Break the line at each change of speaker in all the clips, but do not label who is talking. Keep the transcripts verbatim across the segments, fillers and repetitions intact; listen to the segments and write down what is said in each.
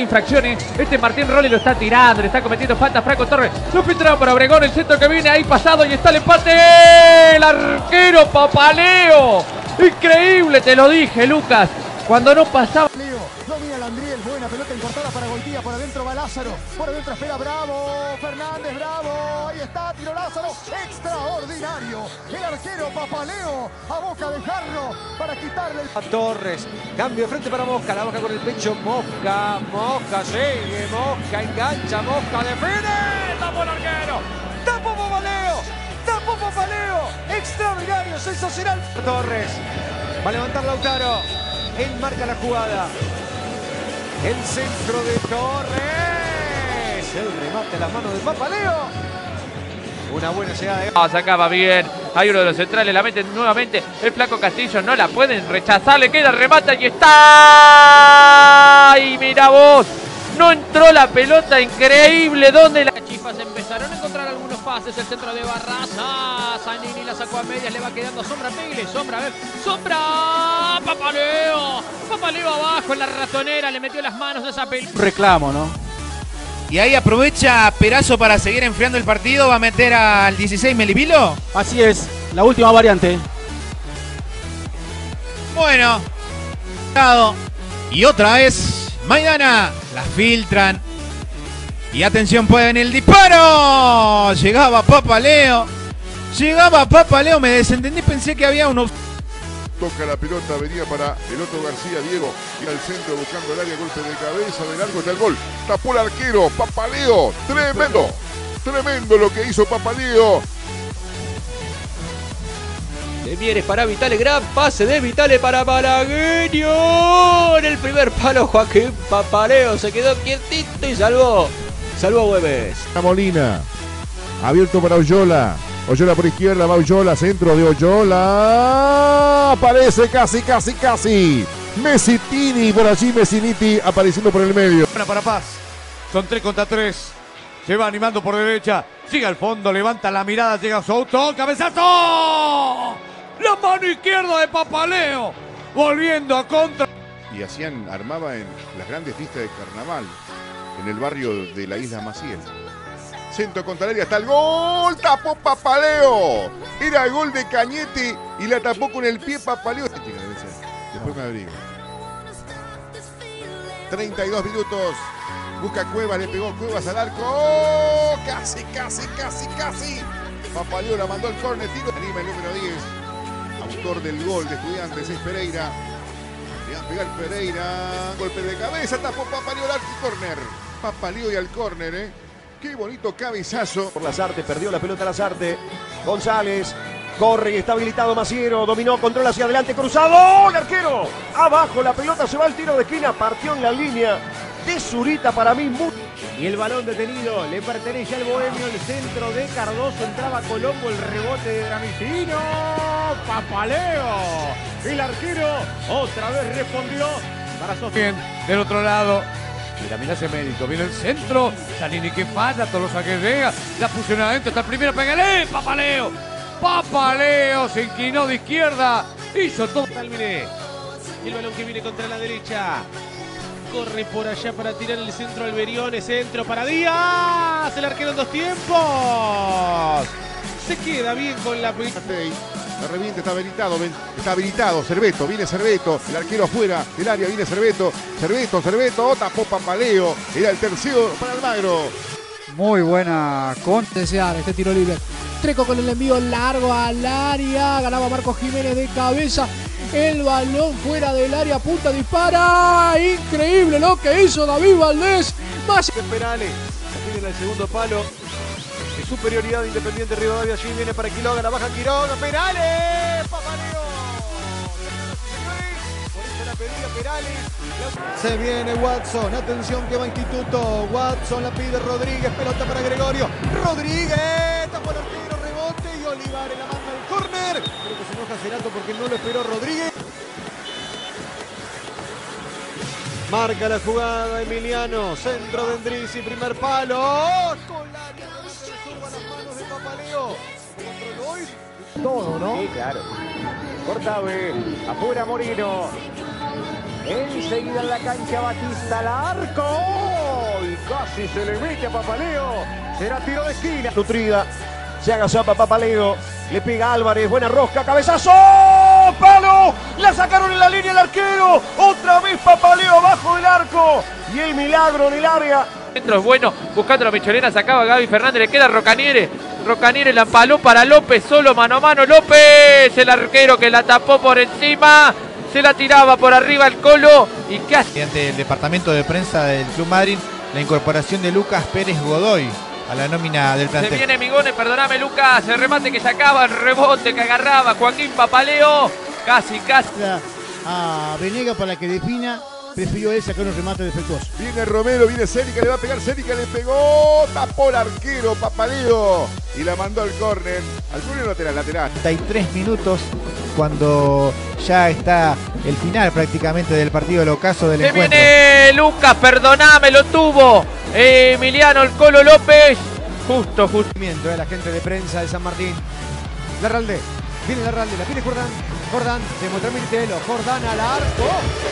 infracciones. Este Martín Rolli lo está tirando, le está cometiendo falta a Franco Torres. Lo filtraron para Obregón, el centro que viene ahí pasado y está el empate. El arquero Papaleo. Increíble, te lo dije, Lucas. Cuando no pasaba.
Domina Landriel, buena pelota importada para Goitía, por adentro va Lázaro, por adentro espera Bravo, Fernández, Bravo, ahí está, tiro Lázaro, extraordinario, el arquero Papaleo a boca de jarro para quitarle el...
A Torres, cambio de frente para Mosca, la baja con el pecho, Mosca, Mosca, sigue, Mosca, engancha, Mosca, define, tapó el arquero, tapó Papaleo, tapó Papaleo, extraordinario, sensacional. Torres, va a levantar Lautaro, él marca la jugada. El centro de Torres. El remate a las manos de Papaleo. Una buena llegada de...
Oh, sacaba bien. Hay uno de los centrales. La meten nuevamente. El flaco Castillo no la pueden rechazar. Le queda el remate y está. Y mira vos. No entró la pelota. Increíble. ¿Dónde la...
Las chifas empezaron a encontrar algunos pases. El centro de Barraza. Zanini la sacó a medias. Le va quedando Sombra. Pégale. Sombra. A ver. Sombra. Papaleo. Papaleo abajo en la ratonera. Le metió las manos de esa pelota.
Reclamo, ¿no?
Y ahí aprovecha Perazo para seguir enfriando el partido. Va a meter al dieciséis Melipilo.
Así es. La última variante.
Bueno. Y otra vez Maidana. La filtran. Y atención, puede venir el disparo. Llegaba Papaleo. Llegaba Papaleo. Me desentendí. Pensé que había uno.
Toca la pelota, venía para el otro García, Diego, ir al centro buscando el área, golpe de cabeza, de largo está el gol, tapó el arquero, Papaleo, tremendo, tremendo lo que hizo Papaleo.
De Mieres para Vitale, gran pase de Vitale para Malagueño. En el primer palo Joaquín Papaleo se quedó quietito y salvó, salvó a Güemes.
Molina, abierto para Oyola. Oyola por izquierda, va Oyola, centro de Oyola. Aparece casi, casi, casi. Mesitini por allí, Messiniti apareciendo por el medio.
Buena para Paz. Son tres contra tres. Se va animando por derecha. Sigue al fondo, levanta la mirada, llega a su auto. ¡Cabezazo! La mano izquierda de Papaleo. Volviendo a contra.
Y hacían, armaba en las grandes fiestas de carnaval. En el barrio de la Isla Maciel. Centro contra el área, está el gol, tapó Papaleo. Era el gol de Cañete y la tapó con el pie Papaleo. Después me abrigo. treinta y dos minutos. Busca Cuevas, le pegó Cuevas al arco. ¡Oh! Casi, casi, casi, casi. Papaleo la mandó al córner, tiro. Anima el número diez. Autor del gol de Estudiantes es Pereira. Le va a pegar Pereira. Golpe de cabeza, tapó Papaleo al arco y córner. Papaleo y al córner, ¿eh? Qué bonito cabezazo.
Por Lazarte, perdió la pelota Lazarte. González, corre y está habilitado Maciero. Dominó, controla hacia adelante, cruzado. ¡El arquero! Abajo, la pelota se va al tiro de esquina. Partió en la línea de Zurita para mí. Muy...
Y el balón detenido le pertenece al Bohemio. El centro de Cardoso, entraba Colombo, el rebote de Dramicino. Papaleo. El arquero otra vez respondió para Sofía.
Del otro lado. Mira, mira ese mérito, viene el centro, Zanini que falla, todos los saques llega, la fusión adentro, está el primero, pégale, Papaleo, Papaleo se inclinó de izquierda, hizo todo.
Talmine. El balón que viene contra la derecha. Corre por allá para tirar el centro Alberione, centro para Díaz, el arquero en dos tiempos. Se queda bien con la pelota.
La reviente, está habilitado, está habilitado, Cerveto, viene Cerveto, el arquero afuera del área, viene Cerveto, Cerveto, Cerveto, tapó Papaleo, era el tercero para Almagro.
Muy buena con desear este tiro libre. Treco con el envío largo al área, ganaba Marcos Jiménez de cabeza, el balón fuera del área, punta, dispara, increíble lo que hizo David Valdés. Más
penales, aquí viene el segundo palo. Superioridad de Independiente Rivadavia, allí viene para Quiroga, la baja Quiroga, penales, Papaleo. Por eso la pedía Perales.
Se viene Watson, atención que va Instituto. Watson la pide Rodríguez, pelota para Gregorio. Rodríguez, tapó el arquero, rebote y Olivares la manda al córner. Creo que se enoja Cerato porque no lo esperó Rodríguez.
Marca la jugada Emiliano, centro de Endrizi, primer palo. Con la Papaleo.
Todo, ¿no?
Sí, claro. Cortave, afuera Morino. Enseguida en la cancha Batista al arco. Y casi se le mete a Papaleo. Será tiro de esquina. Nutrida. Se agazapa Papaleo. Le pega Álvarez. Buena rosca. Cabezazo. ¡Palo! La sacaron en la línea el arquero. Otra vez Papaleo abajo del arco. Y el milagro en el área.
Centro es bueno, buscando la Michelena, sacaba Gaby Fernández, le queda Rocaniere. Rocaniere la empaló para López, solo mano a mano López. El arquero que la tapó por encima. Se la tiraba por arriba el Colo. Y casi.
Ante el departamento de prensa del Club Madrid, la incorporación de Lucas Pérez Godoy a la nómina del plantel.
Se viene Migones, perdóname Lucas. El remate que sacaba, el rebote que agarraba Joaquín Papaleo. Casi, casi.
A Venegas para que defina. Prefirió él sacar un remate defectuoso.
Viene Romero, viene Cérica, le va a pegar Cérica, le pegó, tapó el arquero Papaleo y la mandó al córner. Al córner lateral, lateral.
treinta y tres minutos cuando ya está el final prácticamente del partido del ocaso del
Se
encuentro.
viene Lucas, perdoname, lo tuvo Emiliano el Colo López. Justo, justo.
De la gente de prensa de San Martín. Larralde, viene Larralde, la tiene Jordán. Jordán, se muestra Militelo. Jordán al arco.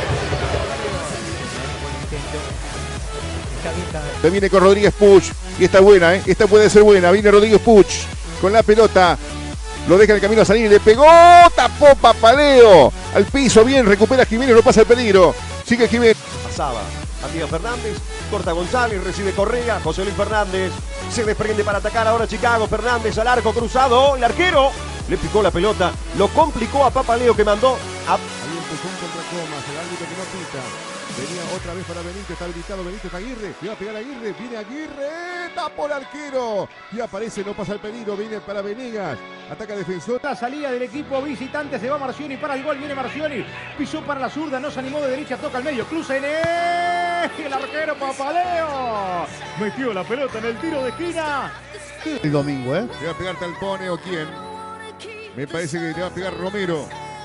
Se viene con Rodríguez Puch y está buena, ¿eh? Esta puede ser buena. Viene Rodríguez Puch con la pelota. Lo deja en el camino a salir y le pegó. Tapó Papaleo. Al piso, bien, recupera Jiménez, no pasa el peligro. Sigue Jiménez.
Pasaba Matías Fernández, corta González, recibe Correa, José Luis Fernández. Se desprende para atacar ahora Chicago. Fernández al arco cruzado. El arquero le picó la pelota. Lo complicó a Papaleo que mandó a...
Ahí empujón contra Comas, el árbitro que no pita. Venía otra vez para Benítez, está habilitado Benítez Aguirre, le va a pegar Aguirre, viene Aguirre, tapó el arquero y aparece, no pasa el peligro, viene para Venegas, ataca defensor.
La salida del equipo visitante, se va Marcioni para el gol, viene Marcioni, pisó para la zurda, no se animó de derecha, toca al medio, cruza en el arquero Papaleo, metió la pelota en el tiro de esquina.
El domingo, ¿eh?
¿Le va a pegar Talpone o quién? Me parece que le va a pegar Romero.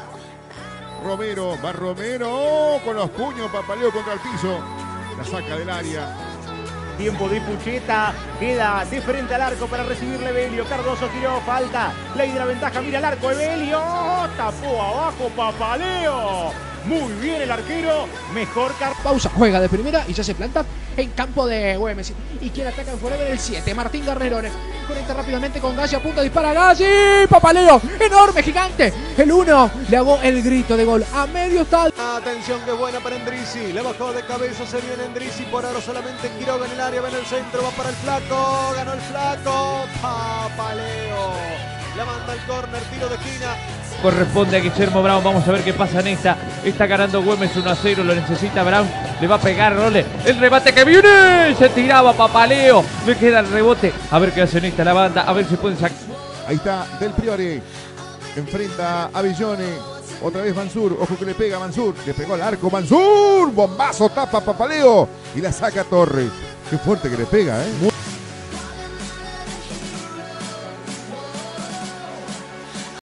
Romero, va Romero, oh, con los puños, Papaleo contra el piso. La saca del área.
Tiempo de Pucheta, queda de frente al arco para recibirle Evelio. Cardoso tiró, falta, ley de la ventaja, mira el arco, Evelio, tapó abajo Papaleo. Muy bien el arquero, mejor Car...
Pausa, juega de primera y ya se planta en campo de Güemes. Y quien ataca en Forever el siete, Martín Garnerone. Conecta rápidamente con Gassi, apunta, dispara Gassi. Papaleo, enorme, gigante. El uno le hago el grito de gol a medio estadio.
Atención, que buena para Endrizi. Le bajó de cabeza, se viene Endrizi. Por ahora solamente Quiroga en el área, va en el centro, va para el flaco. Ganó el flaco. Papaleo. La manda al córner, tiro de esquina.
Corresponde a Guillermo Brown. Vamos a ver qué pasa en esta. Está ganando Güemes uno a cero. Lo necesita Brown. Le va a pegar Role. El rebate que viene. Se tiraba Papaleo. Le queda el rebote. A ver qué hace en esta la banda. A ver si pueden sacar.
Ahí está Del Priore, enfrenta a Villone. Otra vez Mansur, ojo que le pega Mansur. Le pegó al arco Mansur. Bombazo, tapa Papaleo. Y la saca Torres. Qué fuerte que le pega, ¿eh?